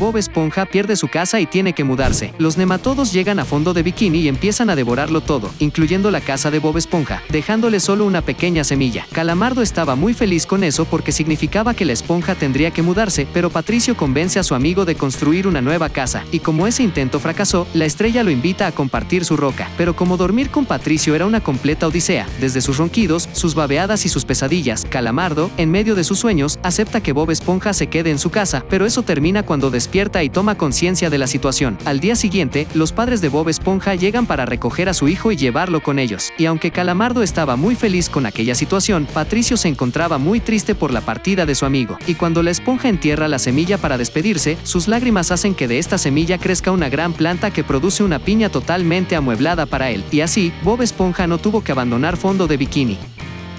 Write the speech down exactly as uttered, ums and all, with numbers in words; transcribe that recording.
Bob Esponja pierde su casa y tiene que mudarse. Los nematodos llegan a Fondo de Bikini y empiezan a devorarlo todo, incluyendo la casa de Bob Esponja, dejándole solo una pequeña semilla. Calamardo estaba muy feliz con eso porque significaba que la esponja tendría que mudarse, pero Patricio convence a su amigo de construir una nueva casa, y como ese intento fracasó, la estrella lo invita a compartir su roca. Pero como dormir con Patricio era una completa odisea, desde sus ronquidos, sus babeadas y sus pesadillas, Calamardo, en medio de sus sueños, acepta que Bob Esponja se quede en su casa, pero eso termina cuando despierta y toma conciencia de la situación. Al día siguiente, los padres de Bob Esponja llegan para recoger a su hijo y llevarlo con ellos. Y aunque Calamardo estaba muy feliz con aquella situación, Patricio se encontraba muy triste por la partida de su amigo. Y cuando la esponja entierra la semilla para despedirse, sus lágrimas hacen que de esta semilla crezca una gran planta que produce una piña totalmente amueblada para él. Y así, Bob Esponja no tuvo que abandonar Fondo de Bikini.